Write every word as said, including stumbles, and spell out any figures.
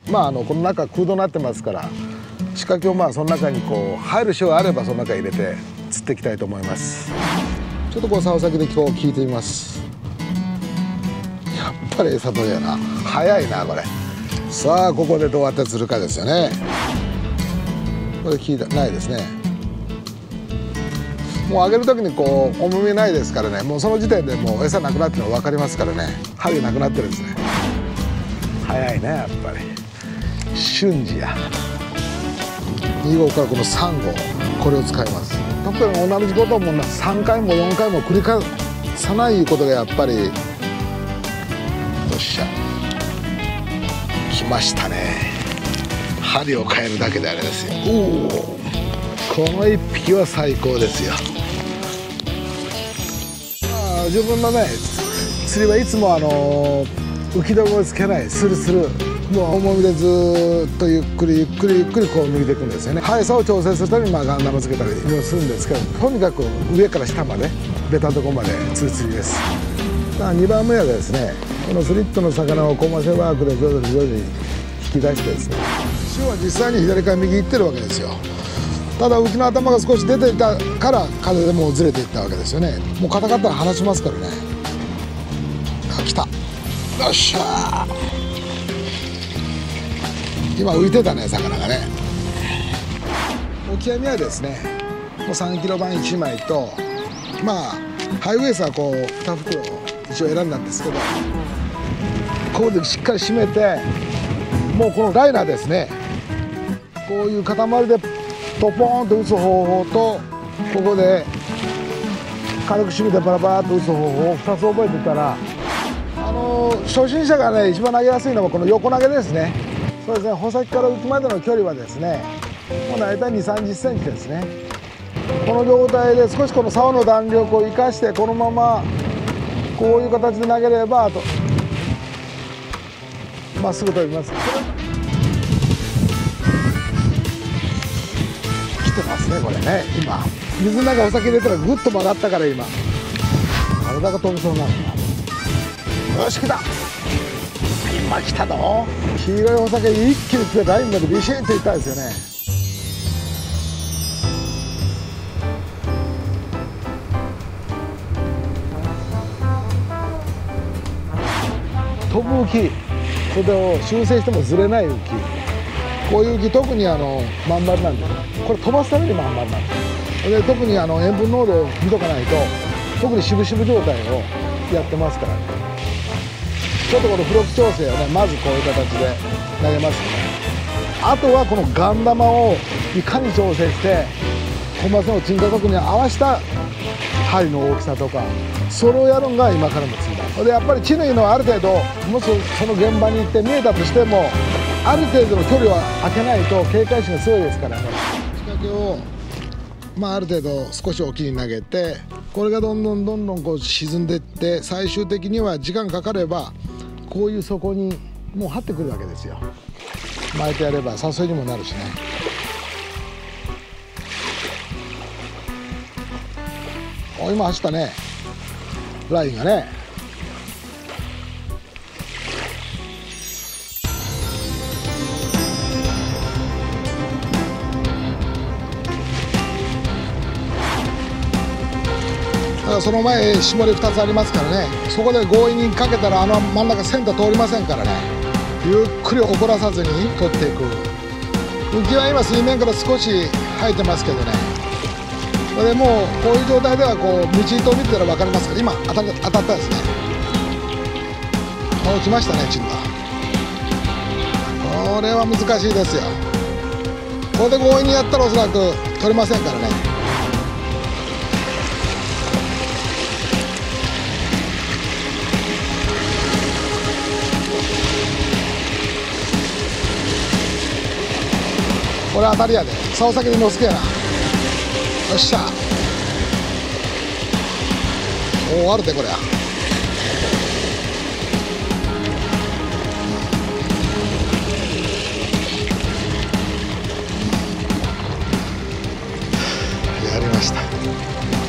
まああのこの中空洞になってますから、仕掛けをまあその中にこう入る潮があればその中に入れて釣っていきたいと思います。ちょっとこう竿先でこう聞いてみます。やっぱり餌取りやな。早いなこれ。さあここでどうやって釣るかですよね。これ聞いたないですね。もう上げる時にこう重みないですからね、もうその時点でもう餌なくなってるの分かりますからね。針なくなってるんですね。早いねやっぱり。瞬時や。に号からこのさん号、これを使います。特に同じことをもうさんかいもよんかいも繰り返さないことがやっぱり。よっしゃ来ましたね。針を変えるだけであれですよ。おお、このいっぴきは最高ですよ。まあ自分のね釣りはいつもあの浮き止めをつけないスルスル、もう重みでずーっとゆっくりゆっくりゆっくりこう抜いていくんですよね。速さを調整するためにまあガンダムつけたりもするんですけど、とにかく上から下までベタなとこまで釣り釣りです。にばんめはですね、このスリットの魚をコマセワークで徐々に徐々に引き出してですね、潮は実際に左から右行ってるわけですよ。ただ浮きの頭が少し出ていたから風でもうずれていったわけですよね。もう硬かったら離しますからね。あ、来た。よっしゃー。今浮いてたね魚がね。オキアミはですね、もうさんキロばんいちまいと、まあハイウエースはこうに袋一応選んだんですけど、ここでしっかり締めて、もうこのライナーですね、こういう塊でトポーンと打つ方法と、ここで軽く締めてパラパラっと打つ方法をふたつ覚えてたら、あのー、初心者がね一番投げやすいのはこの横投げですね。そうですね、穂先から浮きまでの距離はですね、もう大体にじゅうさんじゅっセンチですね。この状態で少しこの竿の弾力を生かして、このままこういう形で投げれば、あとまっすぐ飛びます。来てますねこれね。今水の中お酒入れたらグッと曲がったから、今体が飛びそうになるな。よし来た。今来たぞ。黄色いお酒一気に来てラインまでビシッといったんですよね。飛ぶ浮き、それを修正してもずれない浮き、こういう浮き特にあのまん丸なんで、これ飛ばすためにまん丸なんです。で特にあの塩分濃度を見とかないと、特に渋々状態をやってますからね。ちょっとこのフロック調整をね、まずこういう形で投げますね。あとはこのガン玉をいかに調整してコマスの沈下速に合わせた針の大きさとか、それをやるのが今からの釣りだ。でやっぱりチヌイのはある程度、もしその現場に行って見えたとしても、ある程度の距離を空けないと警戒心が強いですからね。仕掛けをまあある程度少し沖に投げて、これがどんどんどんどんこう沈んでいって、最終的には時間かかればこういう底にもう張ってくるわけですよ。巻いてやれば誘いにもなるしね。お、今走ったねラインがね。だからその前絞りふたつありますからね、そこで強引にかけたらあの真ん中センター通りませんからね。ゆっくり怒らさずに取っていく。浮きは今水面から少し生えてますけどね。それでもうこういう状態ではこう道糸を見てたら分かりますから、今当た当たったですね。もう来ましたね、チンが。これは難しいですよ。これで強引にやったらおそらく取れませんからね。これ当たりやで。竿先に乗すけやな。よっしゃ。おお、あるでこれや。やりました。